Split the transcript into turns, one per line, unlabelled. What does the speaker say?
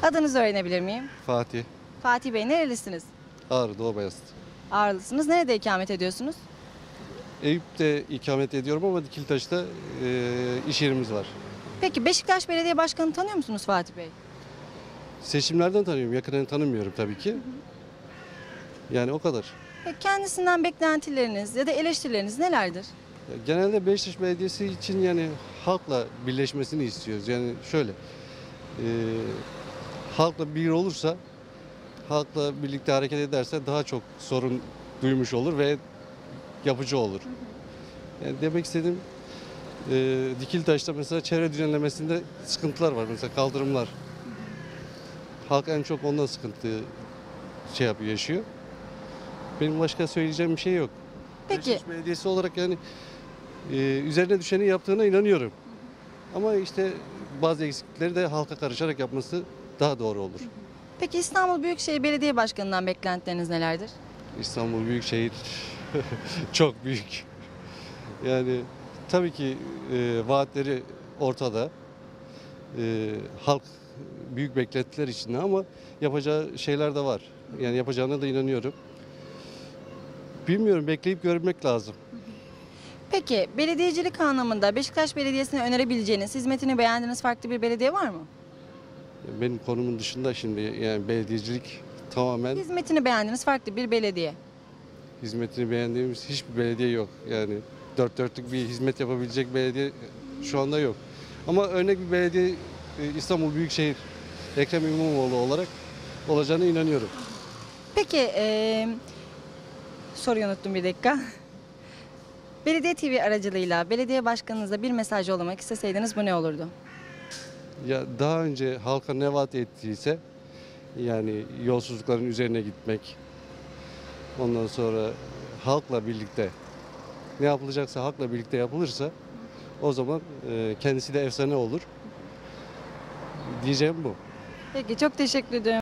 Adınızı öğrenebilir miyim?
Fatih,
Fatih Bey, nerelisiniz?
Ağrı, Doğu Beyazıt.
Ağrılısınız. Nerede ikamet ediyorsunuz?
Eyüp'te ikamet ediyorum ama Dikiltaş'ta iş yerimiz var.
Peki Beşiktaş Belediye Başkanı'nı tanıyor musunuz Fatih Bey?
Seçimlerden tanıyorum, yakından tanımıyorum tabii ki. Yani o kadar.
Peki kendisinden beklentileriniz ya da eleştirileriniz nelerdir?
Ya genelde Beşiktaş Belediyesi için yani halkla birleşmesini istiyoruz. Yani şöyle, halkla bir olursa, halkla birlikte hareket ederse daha çok sorun duymuş olur ve yapıcı olur. Yani demek istediğim Dikiltaş'ta mesela çevre düzenlemesinde sıkıntılar var. Mesela kaldırımlar. Halk en çok ondan sıkıntı yaşıyor. Benim başka söyleyeceğim bir şey yok.
Peki
Beşiktaş Belediyesi olarak yani üzerine düşeni yaptığına inanıyorum. Ama işte bazı eksiklikleri de halka karışarak yapması daha doğru olur.
Peki İstanbul Büyükşehir Belediye Başkanı'ndan beklentileriniz nelerdir?
İstanbul Büyükşehir çok büyük. Yani tabii ki vaatleri ortada. Halk büyük beklentiler içinde ama yapacağı şeyler de var. Yani yapacağına da inanıyorum. Bilmiyorum, bekleyip görmek lazım.
Peki belediyecilik anlamında Beşiktaş Belediyesi'ne önerebileceğiniz, hizmetini beğendiğiniz farklı bir belediye var mı?
Benim konumun dışında şimdi yani belediyecilik tamamen
Hizmetini beğendiğiniz farklı bir belediye.
hizmetini beğendiğimiz hiçbir belediye yok. Yani dört dörtlük bir hizmet yapabilecek belediye şu anda yok. ama örnek bir belediye İstanbul Büyükşehir Ekrem İmamoğlu olarak olacağına inanıyorum.
Peki soruyu unuttum bir dakika. Belediye TV aracılığıyla belediye başkanınıza bir mesaj yollamak isteseydiniz bu ne olurdu?
Ya daha önce halka ne vaat ettiyse yani yolsuzlukların üzerine gitmek, ondan sonra halkla birlikte ne yapılacaksa halkla birlikte yapılırsa o zaman kendisi de efsane olur. Diyeceğim bu.
Peki çok teşekkür ederim.